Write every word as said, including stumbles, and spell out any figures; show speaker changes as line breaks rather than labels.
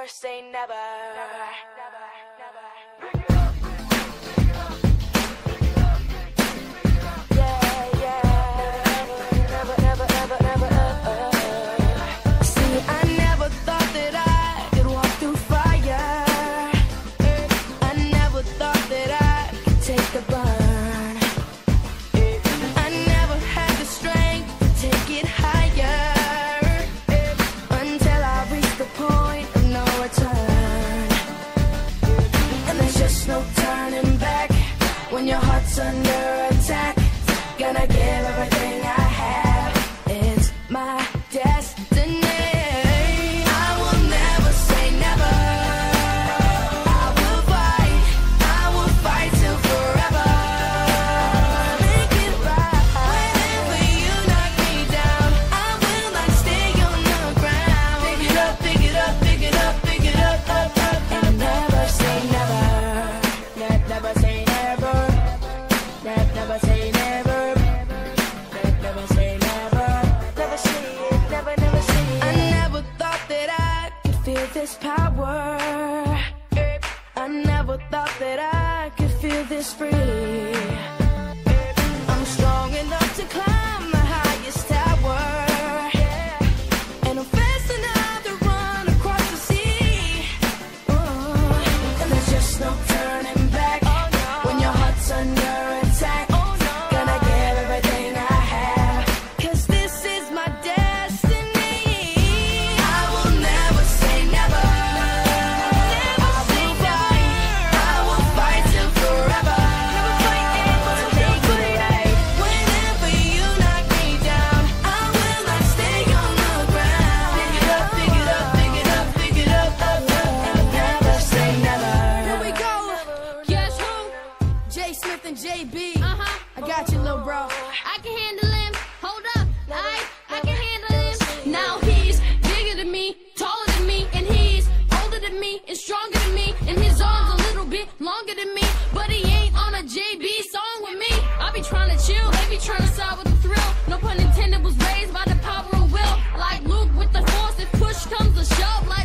never say never. Never, never, never. When your heart's under attack, gonna give everything I have. It's my destiny. I will never say never. I will fight, I will fight till forever. Make it right. Whenever you knock me down, I will not stay on the ground. Pick it up, pick it up, pick it up, pick it up, up, up, and never say never. Ne- never say never. Never say never, never say never, never say it, never, never say it. I never thought that I could feel this power. I never thought that I could feel this free. I'm strong enough to climb the highest tower, and I'm fast enough to run across the sea. Oh, and there's just no turning back when your heart's under attack. J B, uh-huh. I got you, little bro.
I can handle him. Hold up, I, I can handle him. Now he's bigger than me, taller than me, and he's older than me, and stronger than me, and his arms a little bit longer than me. But he ain't on a J B song with me. I be trying to chill, they be trying to side with the thrill. No pun intended, was raised by the power of will. Like Luke with the force, if push comes to shove. Like